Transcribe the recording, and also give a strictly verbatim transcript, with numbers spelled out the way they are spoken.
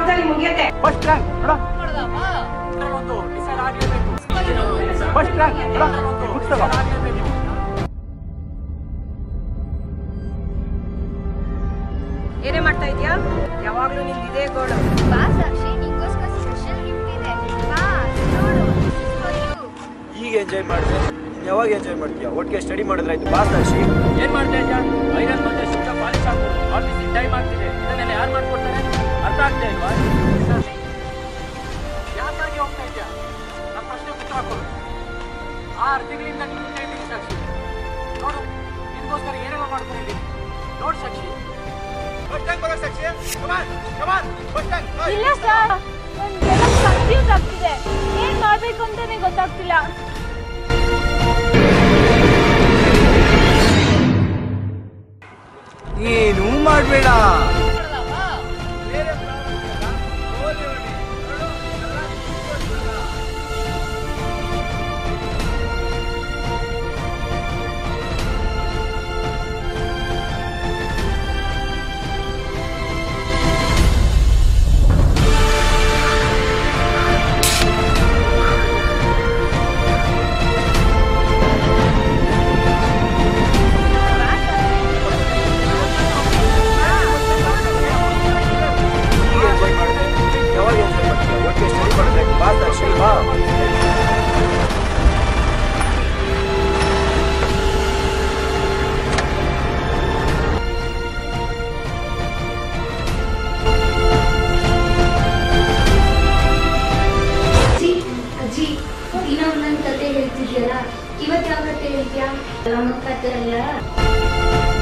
ವರ್ಷದಲ್ಲಿ ಮುಗಿಯುತ್ತೆ. First rank ನೋಡ ಒಂದು ಡಿಸೈಡ್ ಆಗಲೇಬೇಕು. ಫಸ್ಟ್ ರ್ಯಾಂಕ್ ನೋಡ ಪುಸ್ತಕ ಏನೇ ಮಾಡ್ತಾ ಇದೀಯಾ? ಯಾವಾಗ್ಲೂ ನಿಂದು ಇದೇ ಗೋಳು. ಬಾ ಸಾಕ್ಷಿ, ನಿಂಗೋಸ್ಕರ ಸ್ಪೆಷಲ್ ಗಿಫ್ಟ್ ಇದೆ. ಬಾ ನೋಡು, ಈಗ ಎಂಜಾಯ್ ಮಾಡಿದ್ರೆ ಯಾವಾಗ ಎಂಜಾಯ್ ಮಾಡ್ತೀಯಾ? ಒಟ್ಟಿಗೆ ಸ್ಟಡಿ ಮಾಡಿದ್ರಾಯ್ತು. ಬಾ ಸಾಕ್ಷಿ. ಏನ್ ಮಾಡ್ತಾ ಇದ್ಯಾ? ಐರನ್ ಮತ್ತೆ ಶುದ್ಧ ಪಾಲಿಶ್ ಹಾಕು. ಆಫೀಸಿಗೆ ಟೈಮ್ ಆಗ್ತಿದೆ. ಇದನ್ನೆಲ್ಲ ಯಾರು ಮಾಡ್ಕೊಡ್ತಾರೆ? ಅರ್ಥ ಆಗ್ತಾ ಇಲ್ವಾ? ಯಾಕಾಗಿ ಹೋಗ್ತಾ ಇದ್ಯಾ? ನಮ್ಮ ಪ್ರಶ್ನೆ ಉತ್ತರ ಹಾಕೋದು. ಆರು ತಿಂಗಳಿಂದ ನಿನ್ನ ಕೈ ಇದ್ದೀನಿ ಸಾಕ್ಷಿ. ನೋಡು, ನಿನ್ಗೋಸ್ಕರ ಏನೆಲ್ಲ ಮಾಡ್ಕೊಂಡಿದ್ದೀನಿ ನೋಡು ಸಾಕ್ಷಿ. ಇಲ್ಲ ಸರ್, ನನಗೆಲ್ಲ ಕನ್ಫ್ಯೂಸ್ ಆಗ್ತಿದೆ. ಏನ್ ಮಾಡ್ಬೇಕು ಅಂತಾನೆ ಗೊತ್ತಾಗ್ತಿಲ್ಲ. ಏನೂ ಮಾಡಬೇಡ. ದಿನ ಒಂದೊಂದು ಕತೆ ಹೇಳ್ತಿದ್ಯಲ್ಲ, ಇವತ್ತು ಯಾವ ಕತೆ ಹೇಳ್ತೀಯಾ? ನಮ್ಮ ಕತೆ ಅಲ್ಲ.